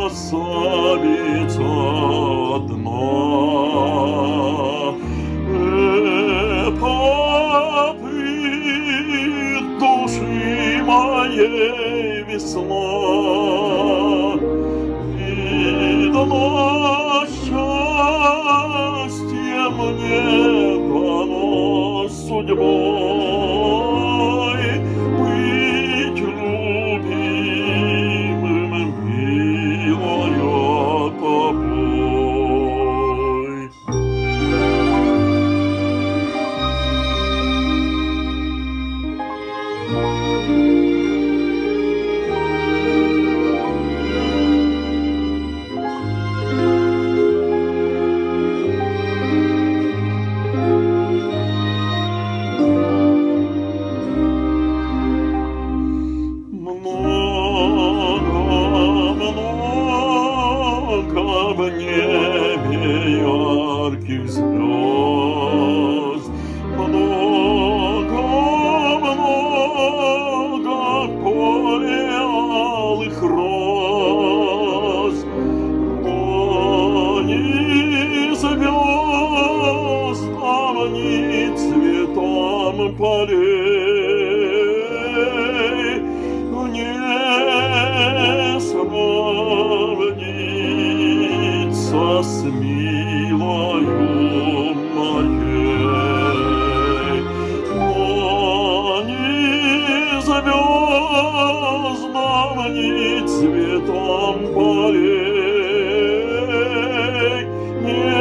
красавица одна. Попри души моей весна, видно, счастье мне дано судьбой быть любимым, милая, тобой. В небе ярких звезд, много-много поле алых роз, но ни звездам, ни цветам полей не сравнится с милою моей. Но ни звездам, ни цветам полей не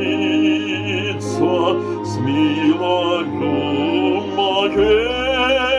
сравнится с милою моей.